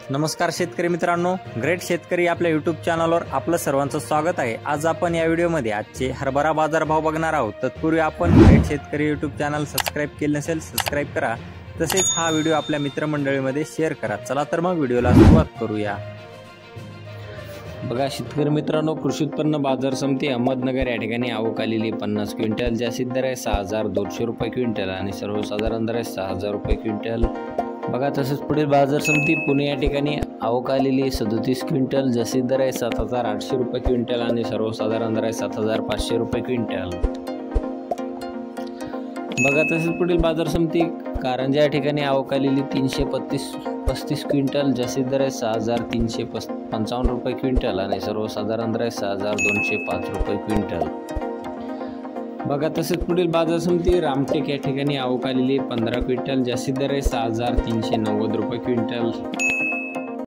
नमस्कार शेतकरी मित्रांनो, ग्रेट शेतकरी आपल्या यूट्यूब चॅनलवर आपलं सर्वांचं स्वागत आहे। आज आपण या व्हिडिओमध्ये आजचे हरभरा बाजारभाव बघणार आहोत। तत्पूर्वी आपण ग्रेट शेतकरी यूट्यूब चॅनल सबस्क्राइब केले नसेल सबस्क्राइब करा, तसेच हा व्हिडिओ आपल्या मित्रमंडळीमध्ये शेअर करा। चला तर मग व्हिडिओला सुरुवात करूया। बघा शेतकरी मित्रांनो, कृषी उत्पन्न बाजार समिती अहमदनगर या ठिकाणी आवक आलेली 50 क्विंटल, जास्तीत दर आहे 6200 रुपये क्विंटल आणि सर्वसाधारण दर आहे 6000 रुपये क्विंटल। बघा तसेच पुढील बाजार समिती पुणे या ठिकाणी आवक आलेली 37 क्विंटल, जास्तीत दर आहे 7800 रुपये क्विंटल आणि सर्वसाधारण दर आहे 7500 रुपये क्विंटल। बघा तसेच पुढील बाजार समिती कारंजा या ठिकाणी आवक आलेली 335 क्विंटल, जास्तीत दर आहे 6355 रुपये क्विंटल आणि सर्वसाधारण दर आहे 6205 रुपये क्विंटल। बघा तसेच पुढील बाजार समिती रामटेक या ठिकाणी आवक आलेली 15 क्विंटल, जास्तीत दर आहे 6390 रुपये क्विंटल।